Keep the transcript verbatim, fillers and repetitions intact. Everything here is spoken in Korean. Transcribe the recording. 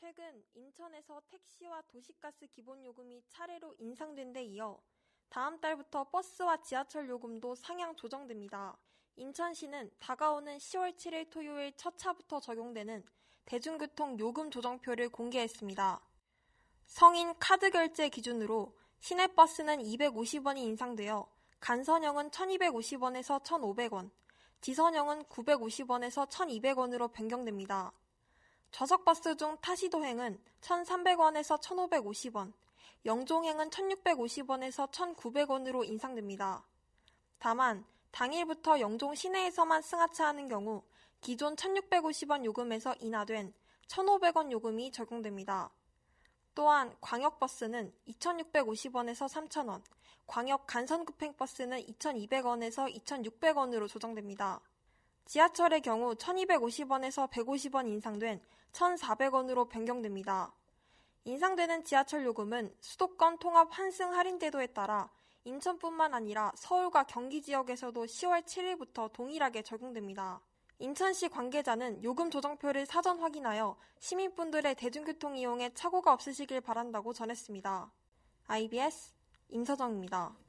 최근 인천에서 택시와 도시가스 기본요금이 차례로 인상된 데 이어 다음 달부터 버스와 지하철 요금도 상향 조정됩니다. 인천시는 다가오는 시월 칠일 토요일 첫 차부터 적용되는 대중교통 요금 조정표를 공개했습니다. 성인 카드 결제 기준으로 시내버스는 이백오십 원이 인상되어 간선형은 천이백오십 원에서 천오백 원, 지선형은 구백오십 원에서 천이백 원으로 변경됩니다. 좌석버스 중 타시도행은 천삼백 원에서 천오백오십 원, 영종행은 천육백오십 원에서 천구백 원으로 인상됩니다. 다만 당일부터 영종 시내에서만 승하차하는 경우 기존 천육백오십 원 요금에서 인하된 천오백 원 요금이 적용됩니다. 또한 광역버스는 이천육백오십 원에서 삼천 원, 광역 간선급행버스는 이천이백 원에서 이천육백 원으로 조정됩니다. 지하철의 경우 천이백오십 원에서 백오십 원 인상된 천사백 원으로 변경됩니다. 인상되는 지하철 요금은 수도권 통합 환승 할인제도에 따라 인천뿐만 아니라 서울과 경기 지역에서도 시월 칠일부터 동일하게 적용됩니다. 인천시 관계자는 요금 조정표를 사전 확인하여 시민분들의 대중교통 이용에 착오가 없으시길 바란다고 전했습니다. 아이비에스 임서정입니다.